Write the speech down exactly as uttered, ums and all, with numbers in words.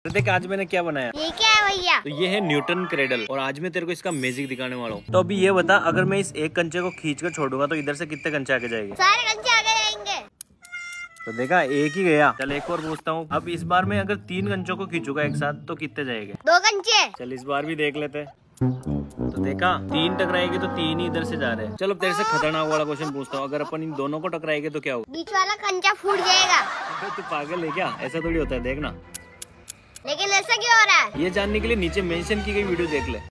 देख आज मैंने क्या बनाया। ये क्या है भैया? तो ये है न्यूटन क्रेडल और आज मैं तेरे को इसका मैजिक दिखाने वाला हूँ। तो अभी ये बता, अगर मैं इस एक कंचे को खींच कर छोड़ूंगा तो इधर से कितने कंचे आगे जाएंगे? सारे कंचे आगे जाएंगे। तो देखा, एक ही गया। चल एक और पूछता हूँ। अब इस बार मैं अगर तीन कंचों को खींचूंगा एक साथ तो कितने जाएंगे? दो कंचे। चल इस बार भी देख लेते। तो देखा, तीन टकराएगी तो तीन ही इधर से जा रहे हैं। चलो तेरे से खतरनाक वाला क्वेश्चन पूछता हूँ। अगर अपन इन दोनों को टकराएंगे तो क्या होगा? बीच वाला कंचा फूट जाएगा। अबे तू पागल है क्या? ऐसा थोड़ी होता है, देखना। लेकिन ऐसा क्यों हो रहा है? ये जानने के लिए नीचे मेंशन की गई वीडियो देख ले।